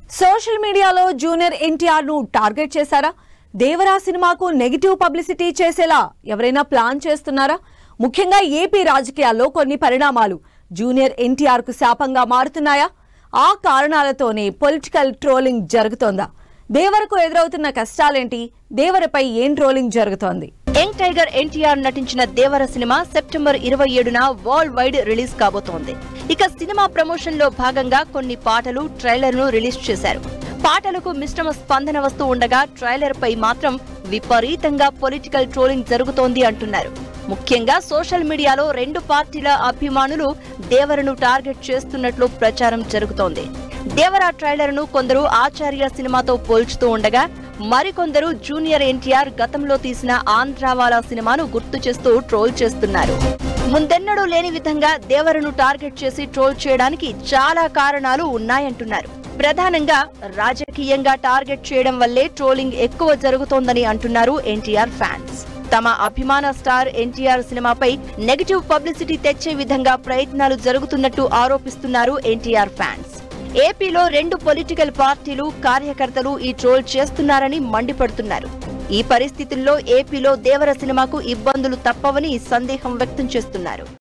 Social మీడియాలో junior NTR ను target చేశారా? దేవరా సినిమాకు నెగటివ్ పబ్లిసిటీ చేసేలా ఎవరైనా ప్లాన్ చేస్తున్నారా? ముఖ్యంగా ఏపీ రాజకీయాల్లో కొన్ని పరిణామాలు జూనియర్ ఎన్టీఆర్ కు శాపంగా మారుతున్నాయా? ఆ కారణాలతోనే పొలిటికల్ ట్రోలింగ్ జరుగుతోందా? దేవరకు ఎదురవుతున్న కష్టాలేంటి? దేవరపై ఏం ట్రోలింగ్ జరుగుతోంది? యంగ్ టైగర్ ఎన్టీఆర్ నటించిన దేవర సినిమా సెప్టెంబర్ 27న వరల్డ్ వైడ్ రిలీజ్ కాబోతోంది. ఇక సినిమా ప్రమోషన్ లో భాగంగా కొన్ని పాటలు, ట్రైలర్ ను రిలీజ్ చేశారు. పాటలకు మిశ్రమ స్పందన వస్తూ ఉండగా ట్రైలర్ పై మాత్రం విపరీతంగా పొలిటికల్ ట్రోలింగ్ జరుగుతోంది అంటున్నారు. ముఖ్యంగా సోషల్ మీడియాలో రెండు పార్టీల అభిమానులు దేవరను టార్గెట్ చేస్తున్నట్లు ప్రచారం జరుగుతోంది. దేవర ట్రైలర్ ను కొందరు ఆచార్య సినిమాతో పోల్చుతూ ఉండగా మరికొందరు జూనియర్ ఎన్టీఆర్ గతంలో తీసిన ఆంధ్రావాలా సినిమాను గుర్తు చేస్తూ ట్రోల్ చేస్తున్నారు. ముందెన్నడూ లేని విధంగా దేవరను టార్గెట్ చేసి ట్రోల్ చేయడానికి చాలా కారణాలు ఉన్నాయంటున్నారు. ప్రధానంగా రాజకీయంగా టార్గెట్ చేయడం వల్లే ట్రోలింగ్ ఎక్కువ జరుగుతోందని అంటున్నారు ఎన్టీఆర్ ఫ్యాన్స్. తమ అభిమాన స్టార్ ఎన్టీఆర్ సినిమాపై నెగటివ్ పబ్లిసిటీ తెచ్చే విధంగా ప్రయత్నాలు జరుగుతున్నట్టు ఆరోపిస్తున్నారు ఎన్టీఆర్ ఫ్యాన్స్. ఏపీలో రెండు పొలిటికల్ పార్టీలు, కార్యకర్తలు ఈ ట్రోల్ చేస్తున్నారని మండిపడుతున్నారు. ఈ పరిస్థితుల్లో ఏపీలో దేవర సినిమాకు ఇబ్బందులు తప్పవని సందేహం వ్యక్తం చేస్తున్నారు.